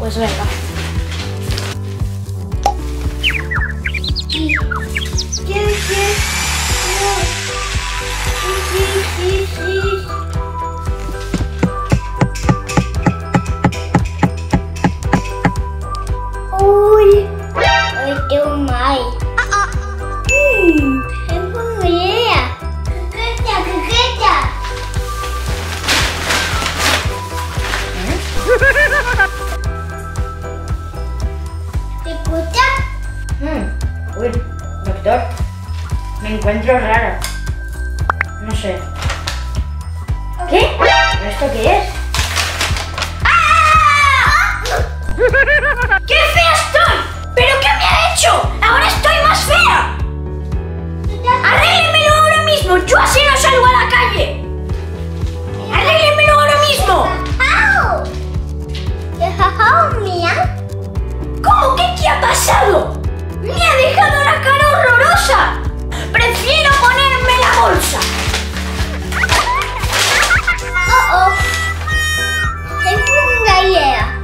Pues venga. Uy, tengo mal. Tengo una idea. Caqueta. ¿Te gusta? Uy, doctor, me encuentro rara. No sé. ¿Qué? ¿Esto qué es? ¡Qué fea estoy! ¿Pero qué me ha hecho? ¡Ahora estoy más fea! ¡Arréglemelo ahora mismo! ¡Yo así no salgo a la calle! ¡Arréglemelo ahora mismo! ¡Au! Mía. ¿Cómo que qué ha pasado? ¡Me ha dejado la cara horrorosa! ¡Prefiero ponerme la bolsa! Tengo una idea.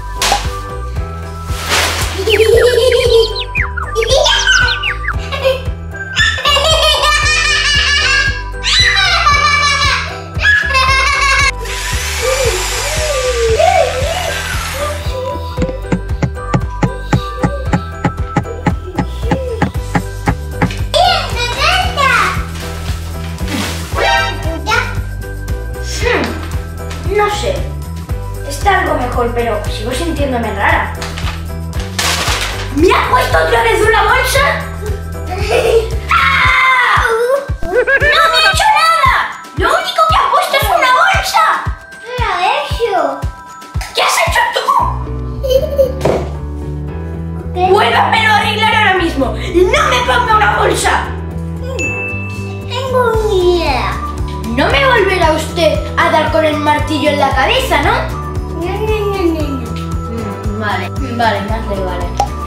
No sé. Está algo mejor, pero sigo sintiéndome rara. ¿Me ha puesto otra vez una bolsa? ¡Ah! ¡No me ha hecho nada! ¡Lo único que ha puesto es una bolsa! Eso. ¿Qué has hecho tú? ¡Vuélvamelo a arreglar ahora mismo! ¡No me ponga una bolsa! Tengo una idea. No me volverá usted a dar con el martillo en la cabeza, ¿no? No. Vale, más le vale.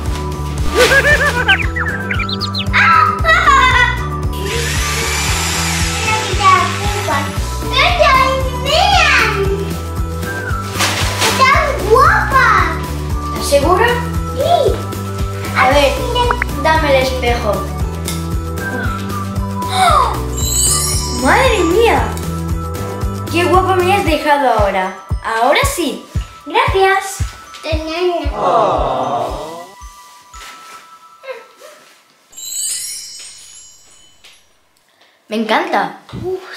¡Estás guapa! ¿Estás segura? Sí. A ver, dame el espejo. ¡Oh! ¡Madre mía! ¡Qué guapa me has dejado ahora! Ahora sí. Gracias. Me encanta.